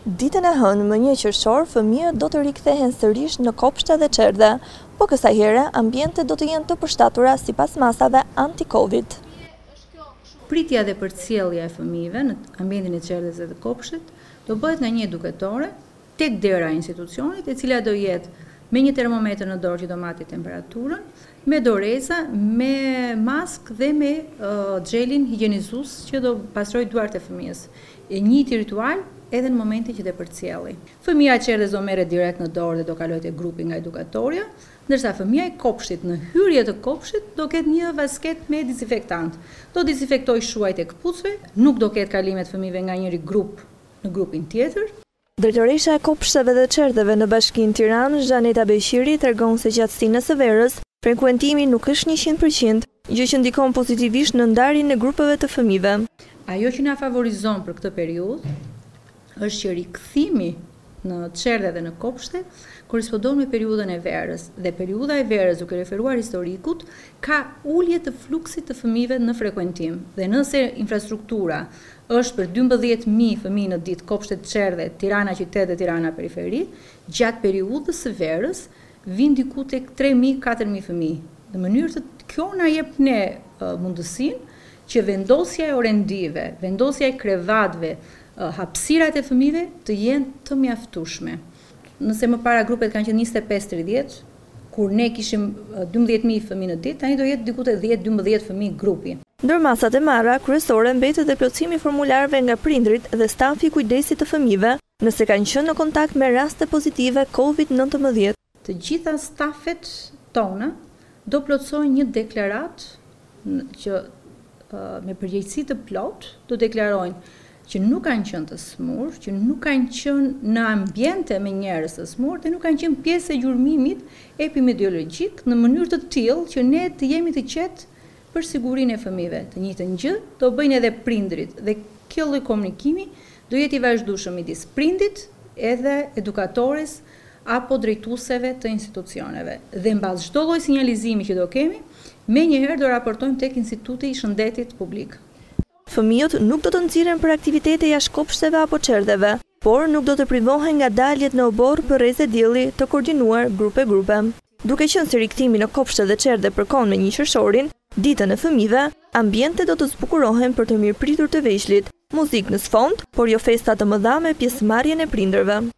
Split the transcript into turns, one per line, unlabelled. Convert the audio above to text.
Ditën e hënë më 1 qershor, fëmijët do të rikthehen sërish në kopshte dhe çerdhe, po kësaj here ambientet do të jenë të përshtatura sipas masave anti-Covid.
Pritja dhe përcjellja e fëmijëve në ambientin e çerdhes dhe të kopshtit do bëhet nga një edukatore tek dera e institucionit, e cila do jetë me një termometër në dorë që do mati temperaturën, me doreza, me mask dhe me xhelin higjenizues që do pastrojë duart e fëmijës. E njëjti ritual edhe në momentin që të përcjelli. Fëmia e çerdhes do merret direkt në dorë dhe do kalojë te grupi nga edukatorja, ndërsa fëmia e kopshtit në hyrje të kopshtit do ketë një vasket me dezinfektant. Do dezinfektojë shuajt e këpucëve, nuk do ketë kalimet fëmijëve nga njëri grup në grupin tjetër.
Drejtoresha e kopshteve dhe çerdheve në Bashkinë Tiranë, Zhaneta Beqiri, tregon se gjatë stinës së verës, frekuentimi nuk është 100%, gjë që ndikon pozitivisht në ndarjen e grupeve të fëmijëve.
Ajo që na favorizon për këtë periudhë është që rikthimi në çerdhe dhe në kopshte korrespondon me periudhën e verës, dhe periudha e verës, duke referuar historikut, ka ulje të fluksit të fëmijëve në frekuentim. Dhe nëse infrastruktura është për 12.000 fëmijë në ditë, kopshtet çerdhe, Tirana qytet dhe Tirana periferi, gjatë periudhës së verës vin diku tek 3.000-4.000 fëmijë. Në mënyrë të kjo na jep ne mundësinë që vendosja e orendive, vendosja e krevatëve, hapësirat e fëmijëve të jenë të mjaftueshme. Nëse më para grupet kanë qenë 25-30, kur ne kishim 12.000 fëmijë në ditë, tani do jetë diku te 10-12 fëmijë grupi.
Ndër masat e marra, kryesore mbetet dhe plotësimi i formularëve nga prindrit dhe stafi kujdesit të fëmijëve, nëse kanë qenë në kontakt me raste pozitive COVID-19.
Të gjitha stafet tona do plotësojnë një deklaratë që me përgjegjësi të plotë do deklarojnë që nuk kanë qenë të smur, që nuk kanë qenë në ambiente me njerëz të smur dhe nuk kanë qenë pjesë e gjurmimit epidemiologjik në mënyrë të tillë që ne të jemi të qetë për sigurinë e fëmijëve. Të njëjtën gjë do bëjnë edhe prindrit dhe kjo lloj komunikimi do jetë i vazhdueshëm midis prindit edhe edukatores apo drejtuesve të institucioneve. Dhe mbas çdo lloj sinjalizimi që do kemi, menjëherë do raportojmë tek Instituti i Shëndetit Publik.
Fëmijët nuk do të nxirren për aktivitete jashtë kopshteve apo çerdheve, por nuk do të privohen nga daljet në obor për rrezë dielli të koordinuar grupe. Duke qenë se rikthimi në kopshte dhe çerdhe përkon me 1 qershorin, ditën e fëmijëve, ambientet do të zbukurohen për të mirëpritur të veçlit, muzikë në sfond, por jo festa të mëdha me pjesëmarrjen e prindërve.